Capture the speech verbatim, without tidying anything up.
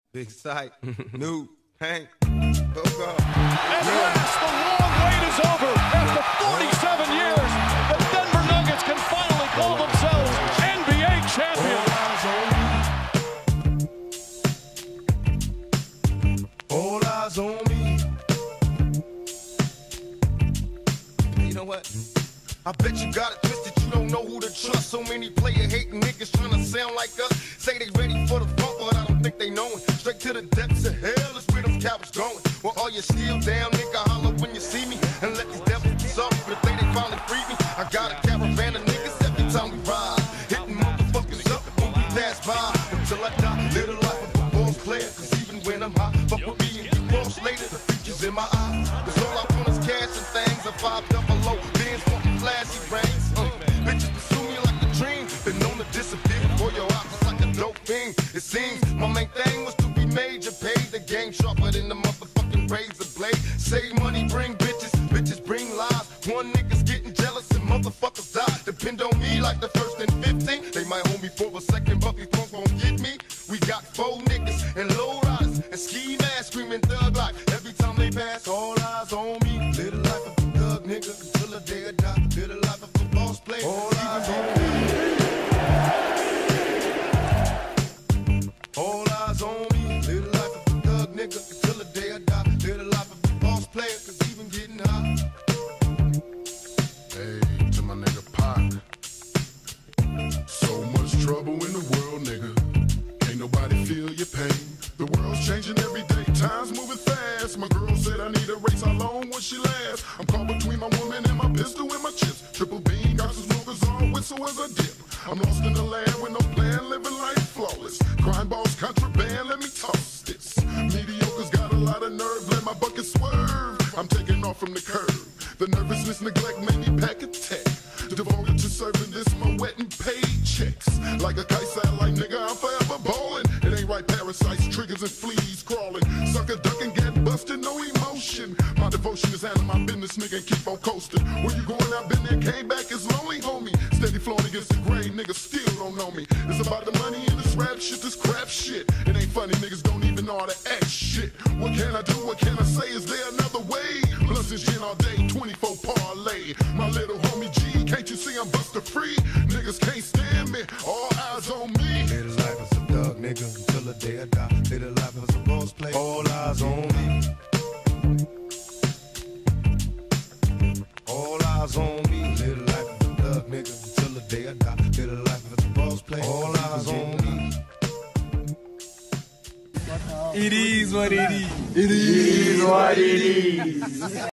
Big Sight, New, Hank, go go. At last, the long wait is over. After forty-seven years, the Denver Nuggets can finally call themselves N B A champions. All eyes on me. You know what? I bet you got it twisted, you don't know who to trust. So many player-hating niggas trying to sound like us. Say they ready for the funk, but I don't think they know it. Straight to the depths of hell is where them cowards going. Well, all you still down, nigga, holler when you see me. And let these devils be sorry for the day they finally free me. I got a caravan of niggas every time we ride. Hitting motherfuckers up when we pass by. Until I die, live the life of a boss player. Cause even when I'm high, fuck with me and get lost later. The future's in my eyes. Cause all I want is cash and things. A five double O, bands wanting flashy rings. Uh, bitches pursue me like a dream. Been known to disappear before your eyes like a dope fiend. It seems my main thing was to be major. Paid the game sharper than the motherfucking razor blade. Save money, bring bitches, bitches bring lies. One nigga's getting jealous and motherfuckers die. Depend on me like the first and fifteen. They might hold me for a second, but these punks won't get me. We got four niggas and low riders and ski masks screaming thug like every time they pass. All eyes on me. Live the life of a thug nigga until the day I die. Live the life of a boss player. All eyes on me. All eyes on me. Live the life of a thug nigga until the day I die. Live the life of a boss player, cause even getting high. Hey, to my nigga Pac. So much trouble in the world, nigga. Ain't nobody feel your pain. The world's changing every day, time's moving fast. My girl said I need a race, how long will she last? I'm caught between my woman and my pistol and my chips. Triple beam, got some smokers on, whistle as I dip. I'm lost in the land with no plan, living life flawless. Crime balls, contraband, let me toss this. Mediocre's got a lot of nerve, let my bucket swerve. I'm taking off from the curb. The nervousness, neglect made me pack a tech. Devoted to serving this, my wet and paid checks. Like a kite satellite, nigga, I'm forever ballin'. It ain't right, parasites, triggers and fleas crawling. Sucker ducking, get busted, no emotion. My devotion is handling my business, nigga, and keep on coasting. Where you going, I've been there, came back, it's lonely, homie. Steady flowing against the grave, niggas still don't know me. It's about the money and this rap shit, this crap shit. It ain't funny, niggas don't even know how to act shit. What can I do, what can I say, is there another way? Blunts and gin all day, twenty-four parlay. My little homie G, can't you see I'm buster free? Niggas can't stand me, all eyes on me. Live the life as a thug nigga until the day I die. Live the life as a boss player. All eyes on me. All eyes on me. Live the life as a thug nigga until the day I die. Live the life as a boss player. All eyes on me. It is what it is. It is what it is.